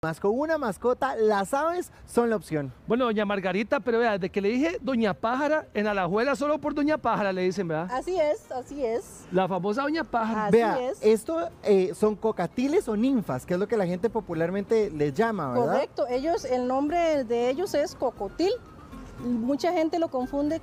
Más con una mascota, las aves son la opción. Bueno, doña Margarita, pero vea, desde que le dije doña Pájara, en Alajuela solo por doña Pájara le dicen, ¿verdad? Así es, así es. La famosa doña Pájara. Así Vea, es. esto son cocatiles o ninfas, que es lo que la gente popularmente les llama, ¿verdad? Correcto, el nombre de ellos es cocotil. Mucha gente lo confunde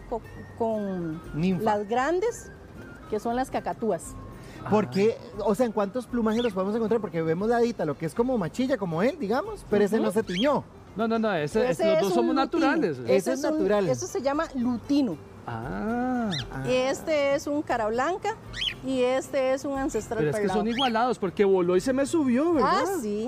con Ninfa. las grandes, que son las cacatúas. Porque, o sea, ¿en cuántos plumajes los podemos encontrar? Porque vemos la Adita, lo que es como machilla, como él, digamos, pero ese no se tiñó. No, los Ese dos es somos un naturales. lutino. Ese es natural. Eso se llama lutino. Ah, Este es un cara blanca y este es un ancestral pero es que perlado. son igualados porque voló y se me subió, ¿verdad? Ah, sí.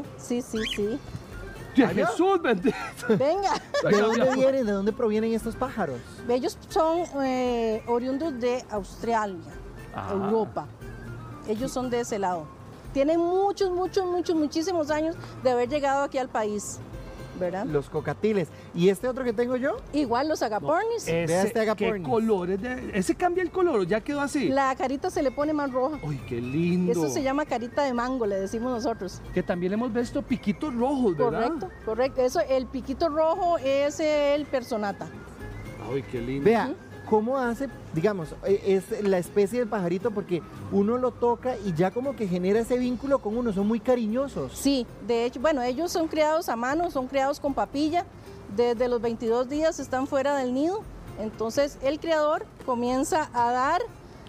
¡Ya, Jesús, bendito! Venga. ¿De dónde vienen? ¿De dónde provienen estos pájaros? Ellos son oriundos de Australia, Ah. Europa. Ellos son de ese lado. Tienen muchísimos años de haber llegado aquí al país, ¿verdad? Los cocatiles. ¿Y este otro que tengo yo? Igual los agapornis. Vea este ¿Qué agapornis. colores? Ese cambia el color, ¿o ya quedó así? La carita se le pone más roja. ¡Uy, qué lindo! Eso se llama carita de mango, le decimos nosotros. Que también hemos visto piquitos rojos, ¿verdad? Correcto. Eso, el piquito rojo es el personata. ¡Ay, qué lindo! Vea, ¿cómo hace, digamos, es la especie del pajarito? Porque uno lo toca y ya como que genera ese vínculo con uno, son muy cariñosos. Sí, de hecho, bueno, ellos son criados a mano, son criados con papilla. Desde los 22 días están fuera del nido. Entonces el criador comienza a dar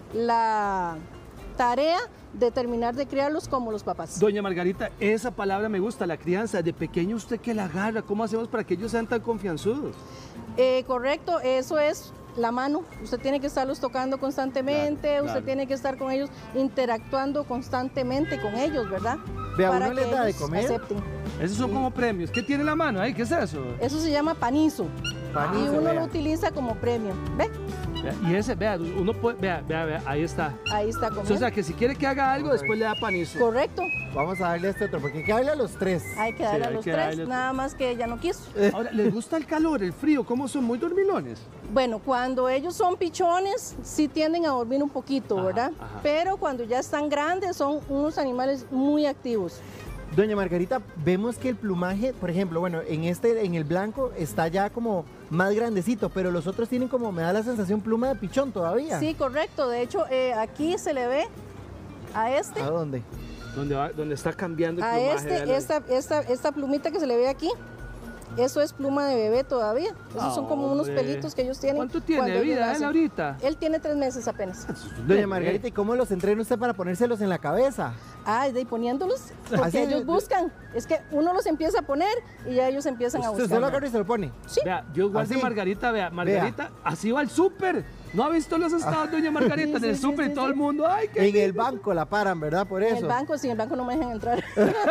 la tarea de terminar de criarlos como los papás. Doña Margarita, esa palabra me gusta, la crianza. De pequeño usted que la agarra, ¿cómo hacemos para que ellos sean tan confianzudos? Correcto, eso es la mano. Usted tiene que estarlos tocando constantemente, Claro, usted claro. tiene que estar con ellos interactuando constantemente con ellos, ¿verdad? Vea, Para uno les que da de ellos comer. acepten. Esos son como premios. ¿Qué tiene en la mano? Ay, ¿qué es eso? Eso se llama panizo. Panizo, Y uno vea. lo utiliza como premio. ¿Ve? Vea, y ese, vea, uno puede, vea, ahí está. Ahí está O comiendo. sea, que si quiere que haga algo, después le da panizo. Correcto. Vamos a darle a este otro, porque hay que darle a los tres. Hay que darle Sí, a hay los que tres, darle- nada más que ella no quiso. Ahora, ¿les gusta el calor, el frío? ¿Cómo son? ¿Muy dormilones? Bueno, cuando ellos son pichones, sí tienden a dormir un poquito, Ajá, ¿verdad? ajá. Pero cuando ya están grandes, son unos animales muy activos. Doña Margarita, vemos que el plumaje, por ejemplo, bueno, en el blanco está ya como más grandecito, pero los otros tienen como, me da la sensación, pluma de pichón todavía. Sí, correcto. De hecho, aquí se le ve a este, ¿A dónde? Donde está cambiando el a plumaje. esta plumita que se le ve aquí. Eso es pluma de bebé todavía. Esos son como unos Hombre. pelitos que ellos tienen. ¿Cuánto tiene cuando de ellos vida él nacen. ahorita? Él tiene 3 meses apenas. Doña Margarita, ¿y cómo los entrena usted para ponérselos en la cabeza? Ah, de ahí poniéndolos, porque Así ellos de- buscan. Es que uno los empieza a poner y ya ellos empiezan a Usted buscar. lo agarra y se lo pone. Sí. Vea, Dios guarde Así. Margarita, vea, Margarita, así va al súper. ¿No ha visto los estados, doña Margarita, Sí, en el sí, súper sí, y todo sí. el mundo? ¡Ay, qué En el banco la paran, ¿verdad? Por En eso. el banco, sí, en el banco no me dejan entrar.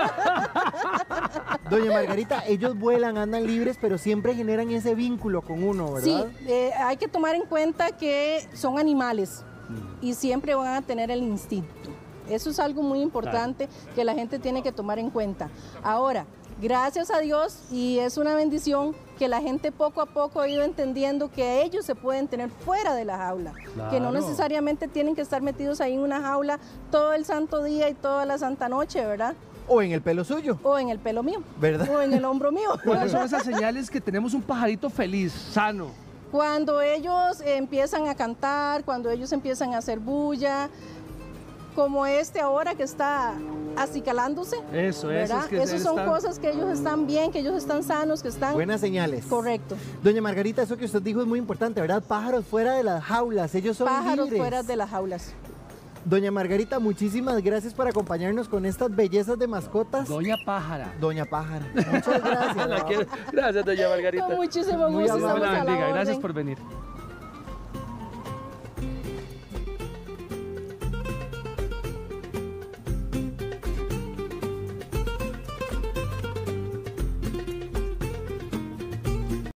Doña Margarita, ellos vuelan, andan libres, pero siempre generan ese vínculo con uno, Sí, ¿verdad? hay que tomar en cuenta que son animales y siempre van a tener el instinto. Eso es algo muy importante que la gente tiene que tomar en cuenta. Ahora, gracias a Dios, y es una bendición que la gente poco a poco ha ido entendiendo que ellos se pueden tener fuera de la jaula, que no Claro. necesariamente tienen que estar metidos ahí en una jaula todo el santo día y toda la santa noche, ¿verdad? O en el pelo suyo, O en el pelo mío, ¿verdad? o en el hombro mío. ¿Cuáles son esas señales que tenemos un pajarito feliz, sano? Cuando ellos empiezan a cantar, cuando ellos empiezan a hacer bulla, como este ahora que está acicalándose, Eso, ¿verdad? es que Esas son están- cosas que ellos están bien, que ellos están sanos, que están Buenas señales. correcto. Doña Margarita, eso que usted dijo es muy importante, ¿verdad? Pájaros fuera de las jaulas, ellos son Pájaros libres. fuera de las jaulas. Doña Margarita, muchísimas gracias por acompañarnos con estas bellezas de mascotas. Doña Pájara. Doña Pájara, muchas gracias. La quiero- Gracias, doña Margarita. Con muchísimo Muy gusto, amable. estamos Dios la a la bendiga. Gracias orden. por venir.